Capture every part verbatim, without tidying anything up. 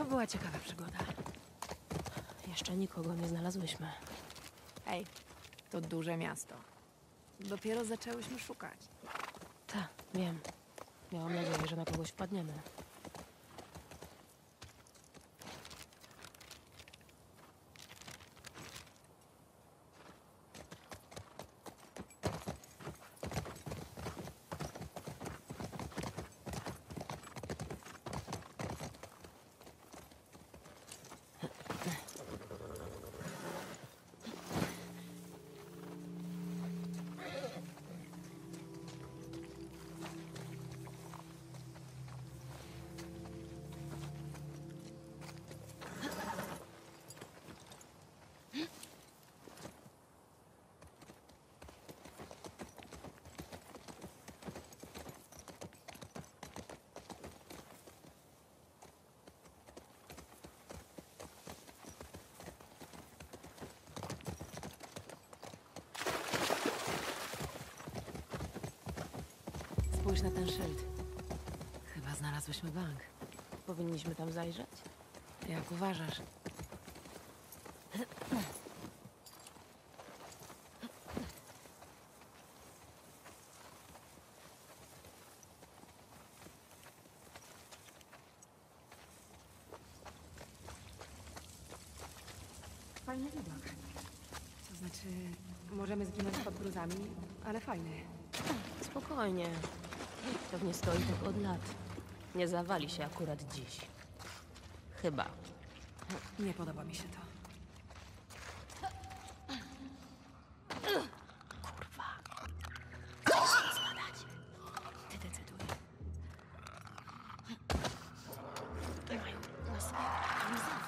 To była ciekawa przygoda. Jeszcze nikogo nie znalazłyśmy. Hej, to duże miasto. Dopiero zaczęłyśmy szukać. Tak, wiem. Miałam nadzieję, że na kogoś wpadniemy. Spójrz na ten szyld. Chyba znalazłyśmy bank. Powinniśmy tam zajrzeć? Jak uważasz? Fajny widok. To znaczy, możemy zginąć pod gruzami, ale fajny. Spokojnie. Pewnie stoi tak od lat. Nie zawali się akurat dziś. Chyba. Nie podoba mi się to. Kurwa. Chcesz spadać? Ty decyduj. Mają na sobie kamizelki.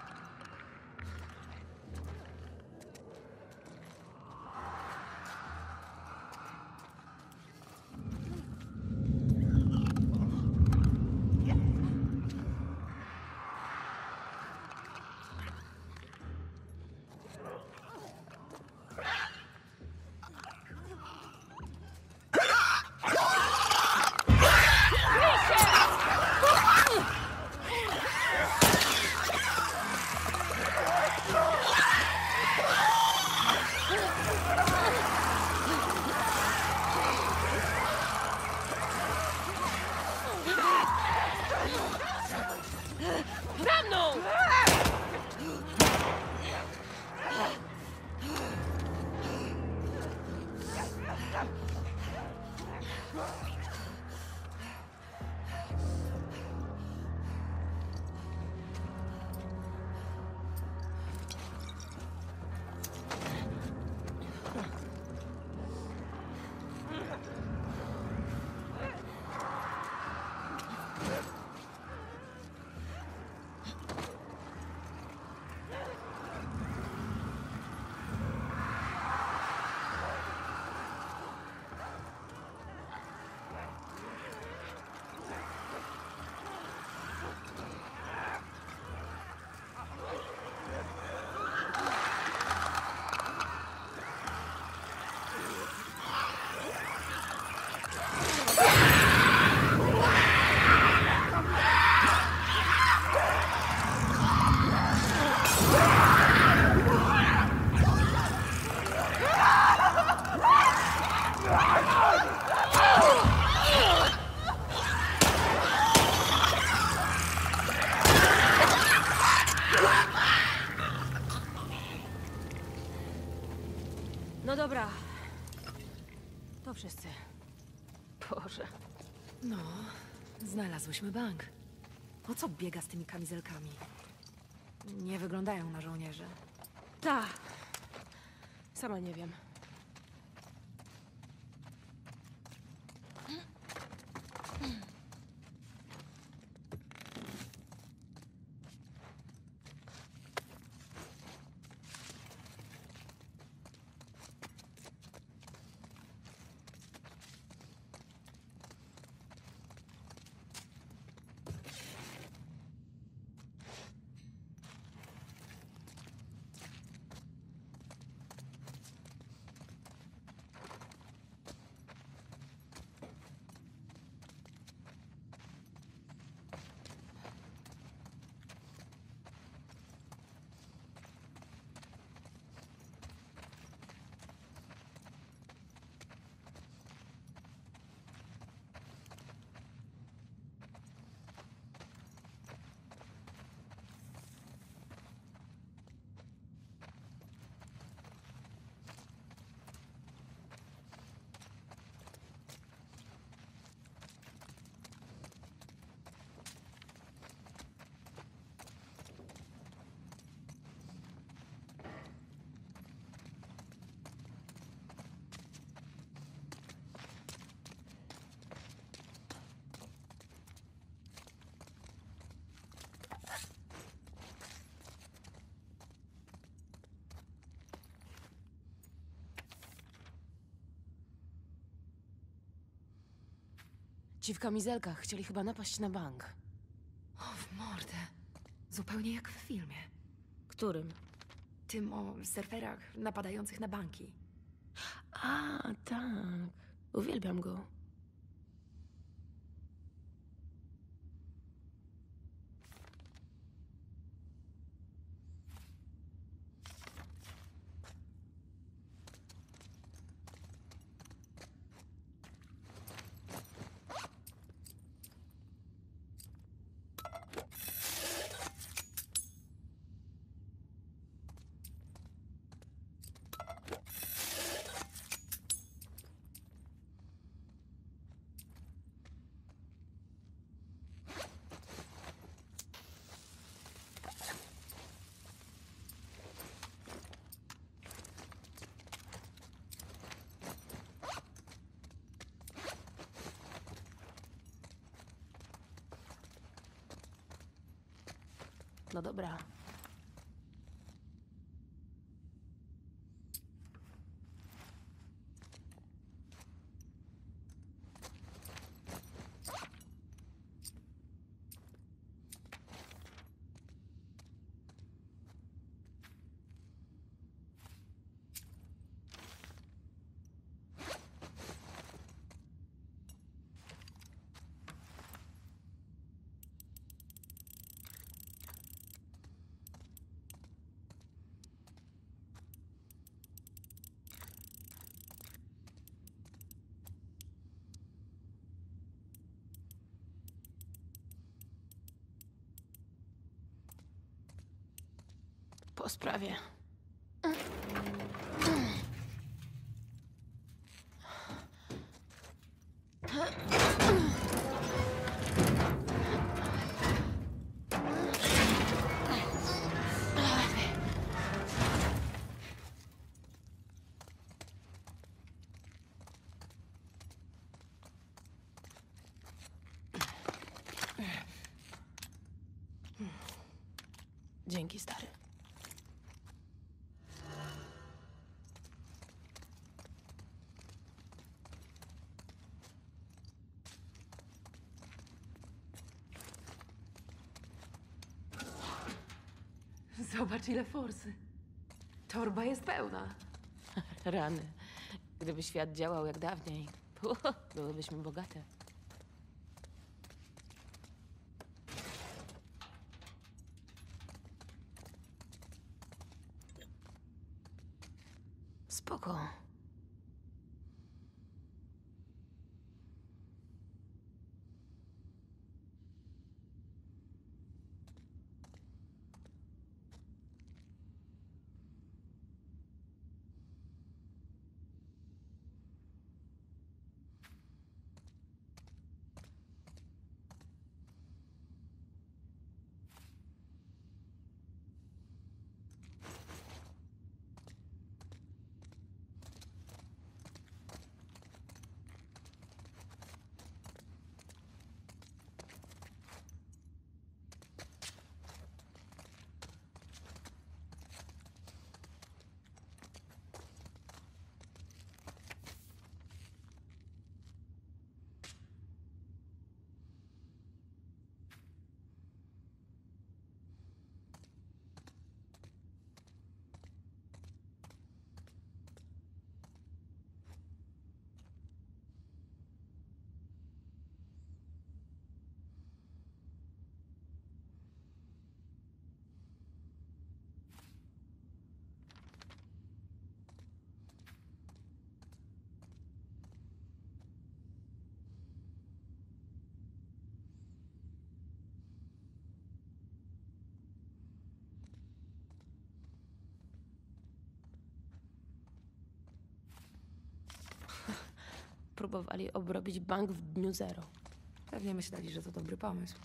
No dobra. To wszyscy. Boże. No, znalazłyśmy bank. Po co biega z tymi kamizelkami? Nie wyglądają na żołnierzy. Ta. Sama nie wiem. Ci w kamizelkach chcieli chyba napaść na bank. O, w mordę. Zupełnie jak w filmie. Którym? Tym o surferach napadających na banki. A, tak. Uwielbiam go. No dobra. Po sprawie. Dzięki, stary. Zobacz, ile forsy. Torba jest pełna. Rany. Gdyby świat działał jak dawniej, byłybyśmy bogate. Spoko. Próbowali obrobić bank w dniu zero. Pewnie myśleli, że to dobry pomysł.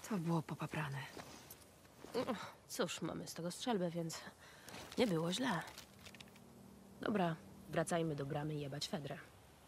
To było popaprane. Cóż, mamy z tego strzelbę, więc nie było źle. Dobra, wracajmy do bramy i jebać Fedrę.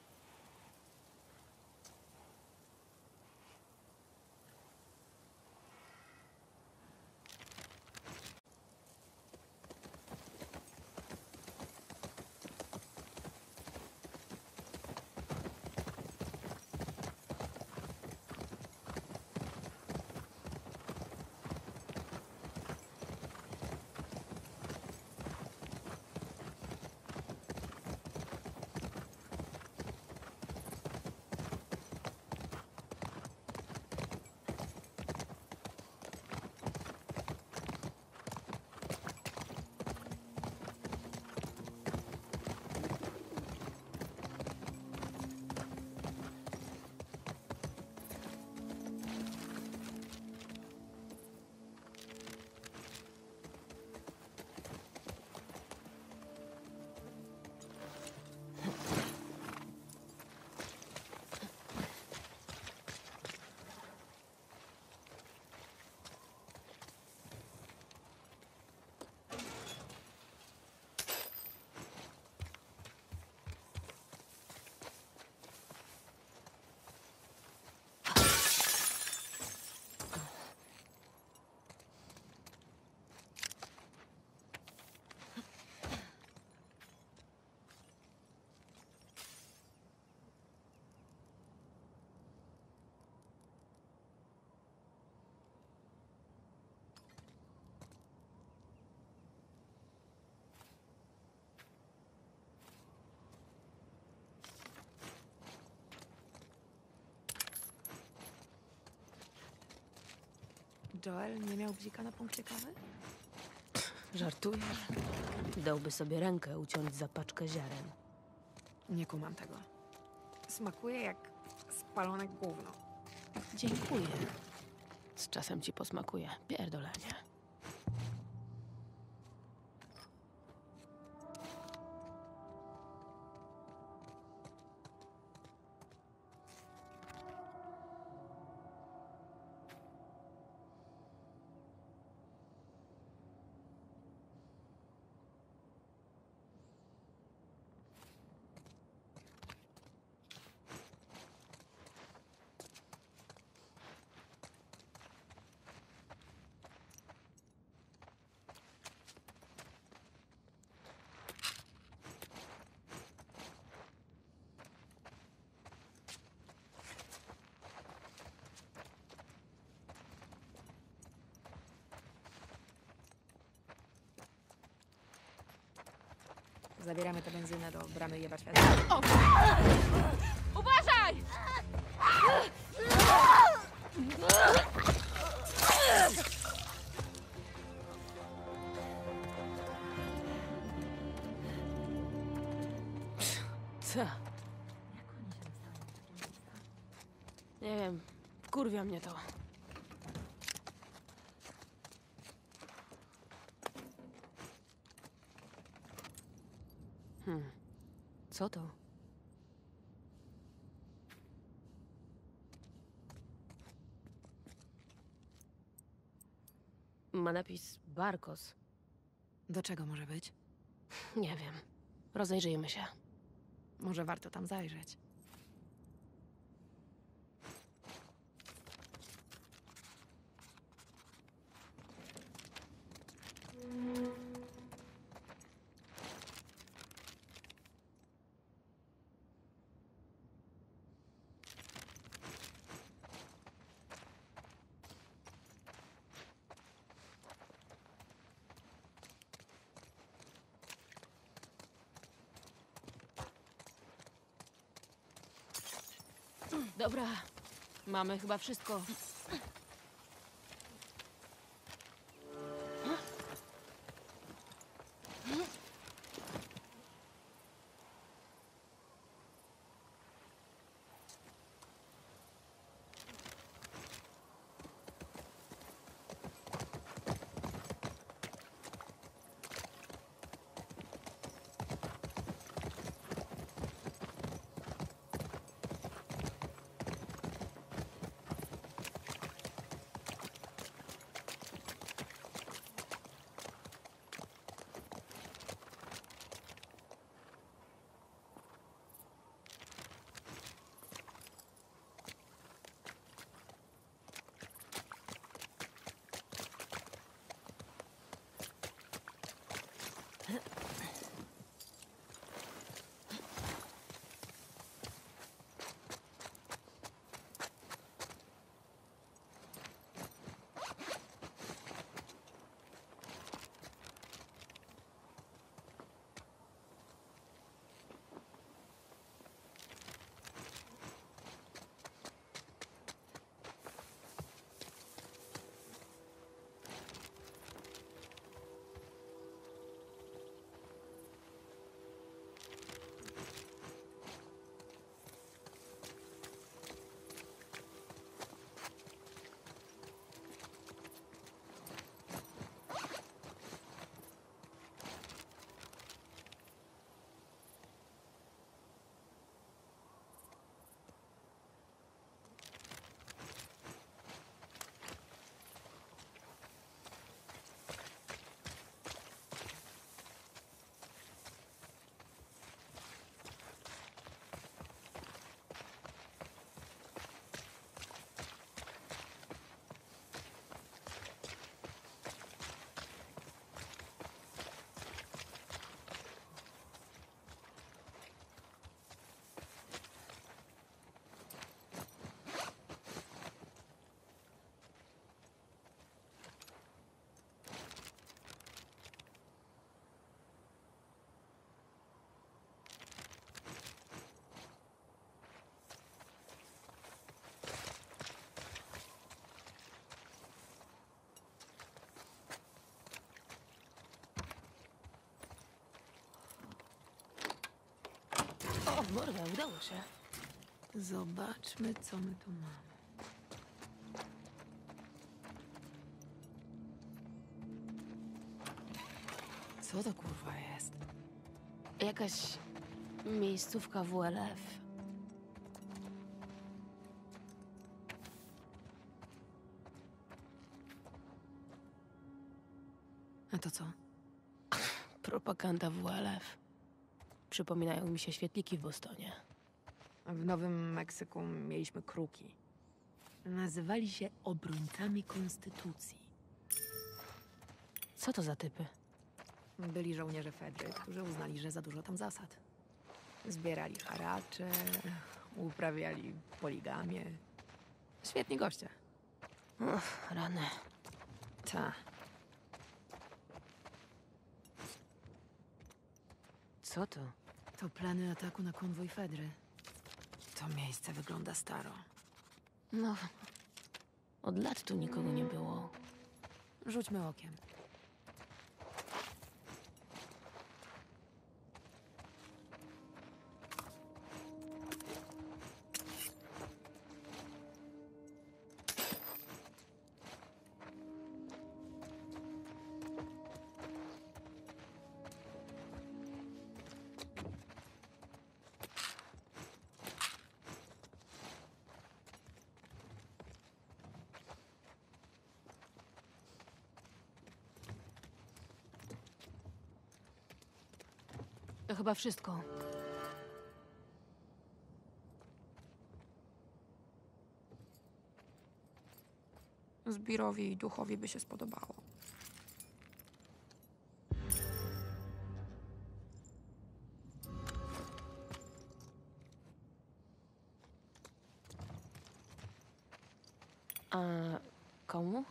Joel nie miał bzika na punkcie kawy? Żartujesz? Dałby sobie rękę uciąć za paczkę ziaren. Nie kumam tego. Smakuje jak spalone gówno. Dziękuję. Z czasem ci posmakuje. Pierdolenie. Zabieramy tę benzynę do bramy jebać Fedrę. Uważaj! Co? Nie wiem. Kurwia mnie to. Hmm. Co to? Ma napis Barkos. Do czego może być? Nie wiem. Rozejrzyjmy się. Może warto tam zajrzeć. Dobra. Mamy chyba wszystko. O, mordę, udało się. Zobaczmy, co my tu mamy. Co to kurwa jest? Jakaś miejscówka W L F. A to co? Propaganda W L F. Przypominają mi się świetliki w Bostonie. W Nowym Meksyku mieliśmy kruki. Nazywali się obrońcami konstytucji. Co to za typy? Byli żołnierze Fedry, którzy uznali, że za dużo tam zasad. Zbierali haracze, uprawiali poligamię. Świetni goście. Uff, rany. Ta. Co to? To plany ataku na konwój Fedry. To miejsce wygląda staro. No, od lat tu nikogo nie było. Rzućmy okiem. To chyba wszystko. Zbirowi i duchowi by się spodobało. A komu?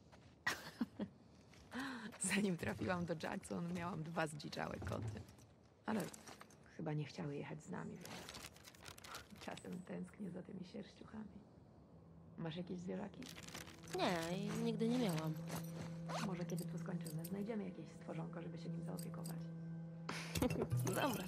Zanim trafiłam do Jackson, miałam dwa zdziczałe koty. Ale chyba nie chciały jechać z nami, więc czasem tęsknię za tymi sierściuchami. Masz jakieś zwierzaki? Nie, i nigdy nie miałam. Może kiedy tu skończymy, znajdziemy jakieś stworzonko, żeby się nim zaopiekować. Dobra.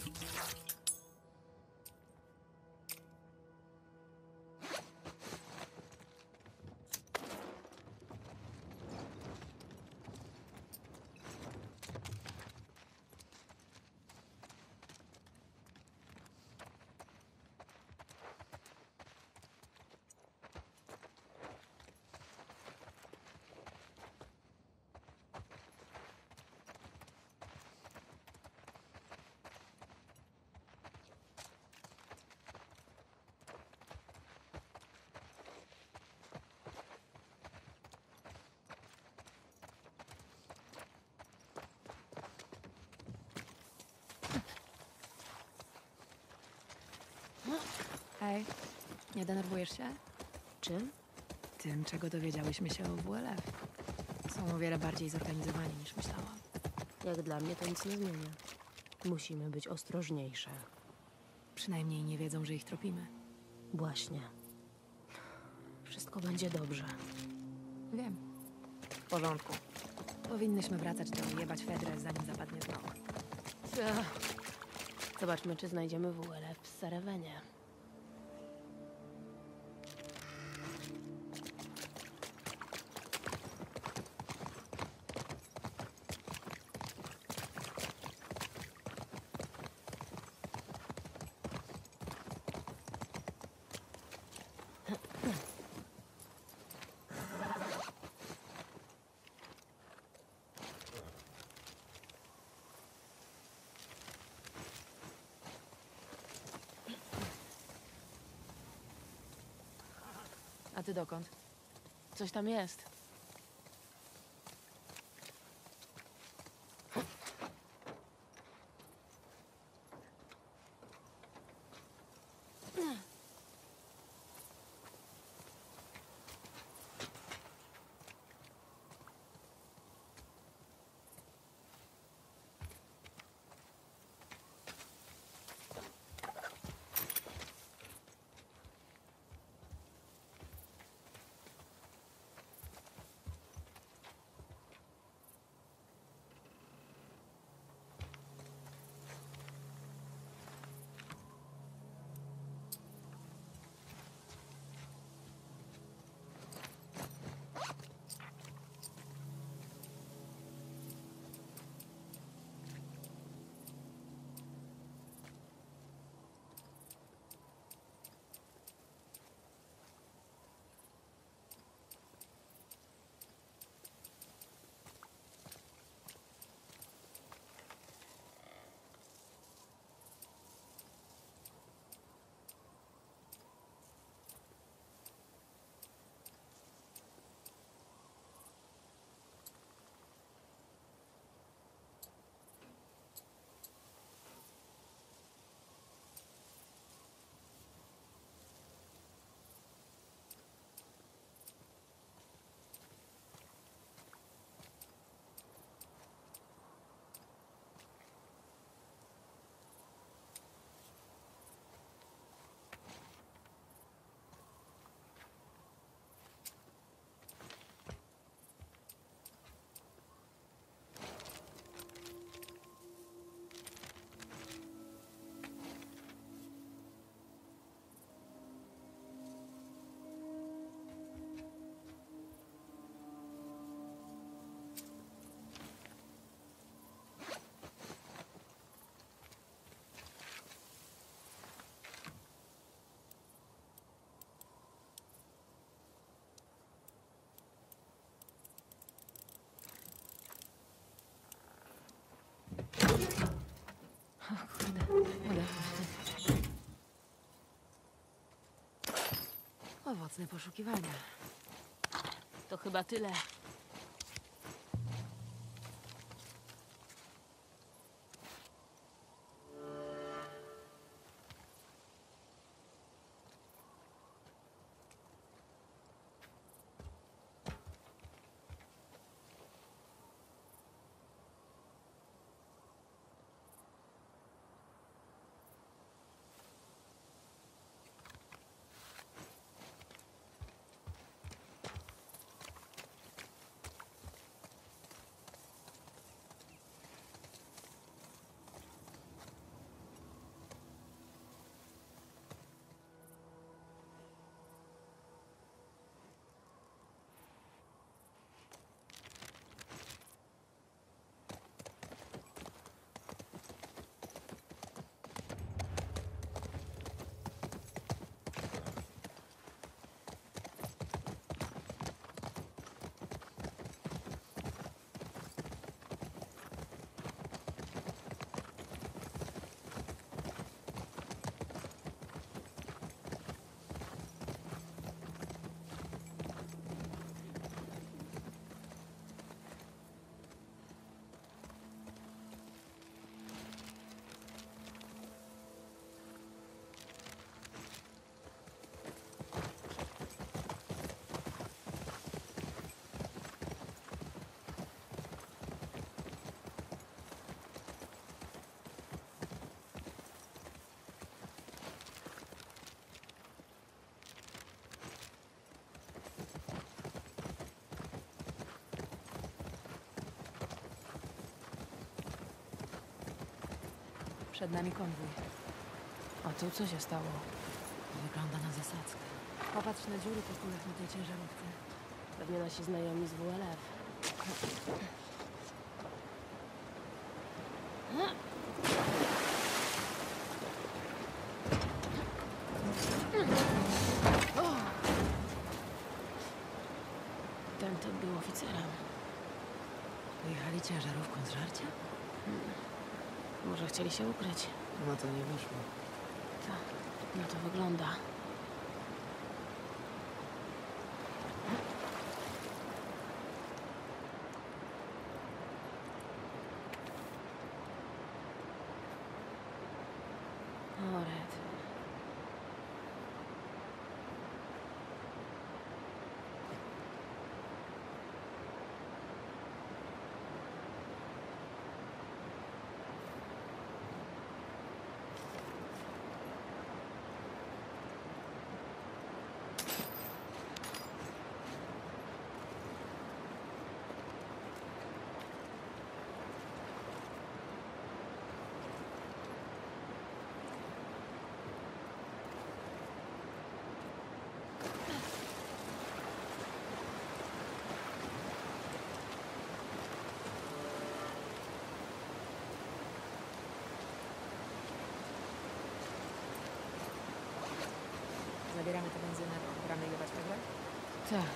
Hej, nie denerwujesz się? Czym? Tym, czego dowiedziałyśmy się o W L F. Są o wiele bardziej zorganizowani niż myślałam. Jak dla mnie to nic nie zmienia. Musimy być ostrożniejsze. Przynajmniej nie wiedzą, że ich tropimy. Właśnie. Wszystko będzie dobrze. Wiem. W porządku. Powinnyśmy wracać do jebać Fedrę, zanim zapadnie zmrok. Ech. Zobaczmy, czy znajdziemy W L F w Serewenie. A ty dokąd? Coś tam jest. Owocne poszukiwania. To chyba tyle. Przed nami konwój. A tu co się stało? Wygląda na zasadzkę. Popatrz na dziury po kulach na tej ciężarówce. Pewnie nasi znajomi z W L F. Ten typ był oficerem. Pojechali ciężarówką z żarcia? Może chcieli się ukryć. No to nie wyszło. Tak, no to wygląda. O, rety. Zabieramy tę benzynę, bramy jebać tego? Tak.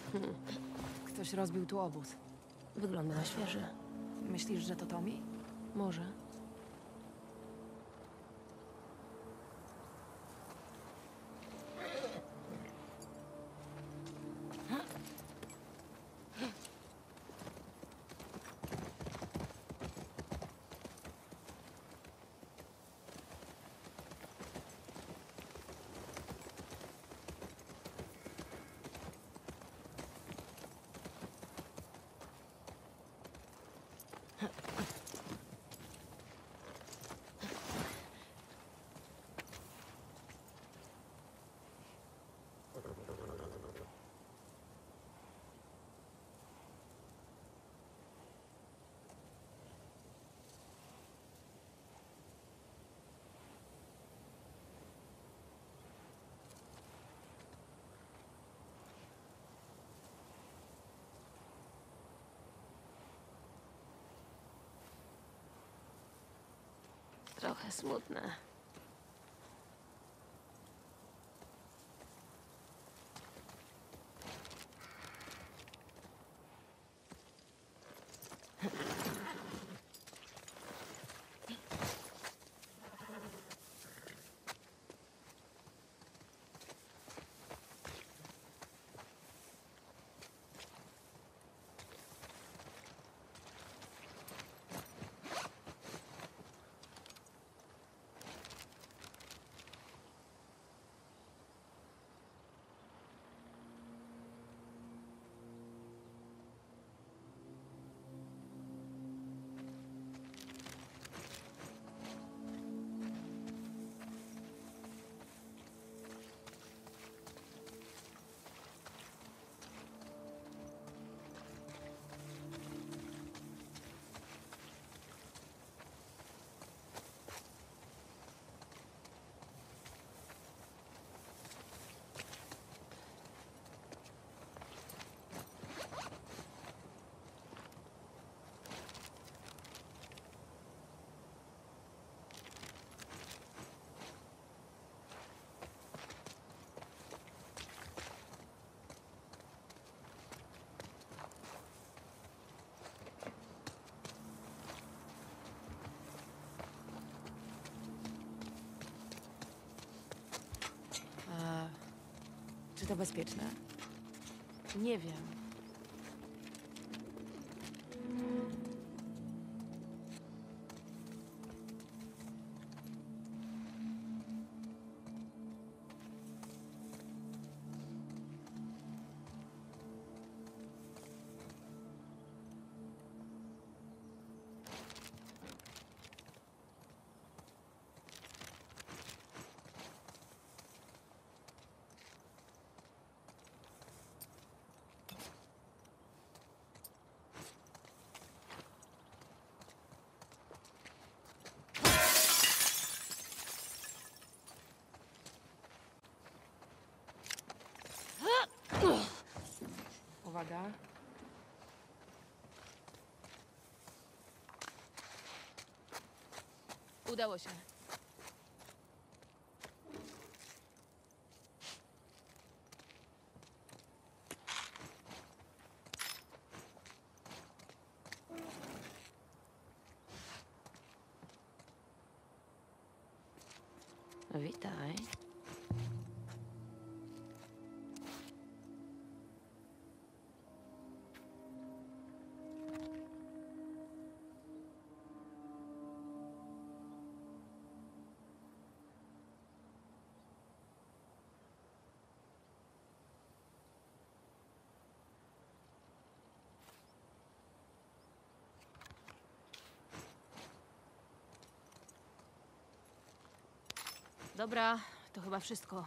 Ktoś rozbił tu obóz. Wygląda na świeży. Myślisz, że to Tommy? Może. Trochę smutne. A czy to bezpieczne? Nie wiem. Uwaga. Udało się. Witaj. Dobra, to chyba wszystko.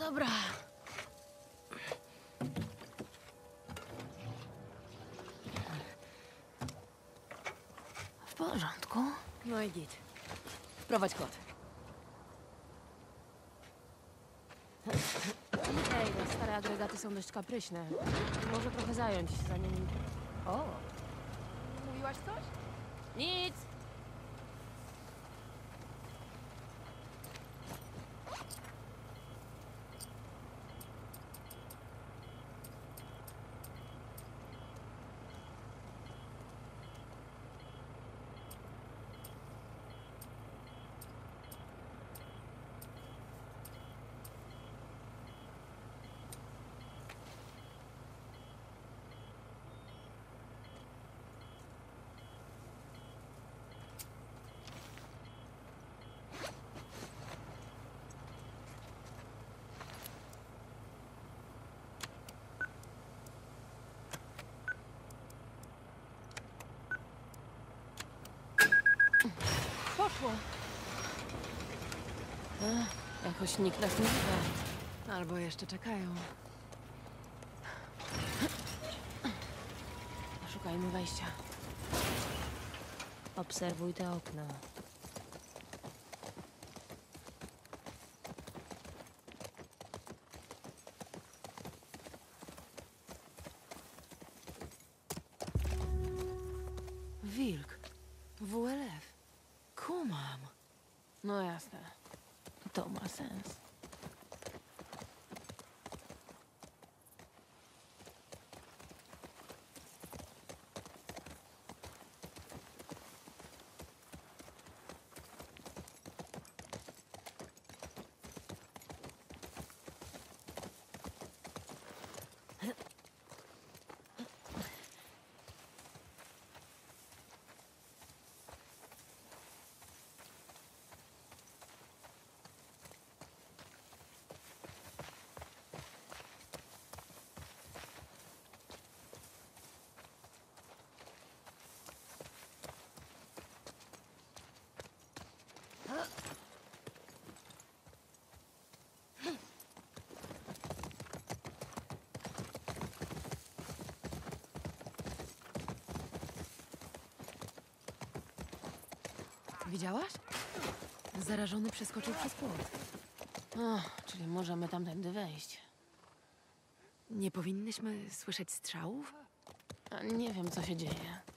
Dobra. W porządku. No i git. Prowadź kot. Ej, te stare agregaty są dość kapryśne. Może trochę zająć, zanim... O, Mówiłaś coś? nic! Poszło. Ech, jakoś nikt nas nie wie. Albo jeszcze czekają. Szukajmy wejścia. Obserwuj te okna. Wilk. W L F. Kumam. No jasne. To ma sens. Widziałaś? Zarażony przeskoczył przez płot. O, czyli możemy tamtędy wejść. Nie powinnyśmy słyszeć strzałów? A nie wiem, co się dzieje.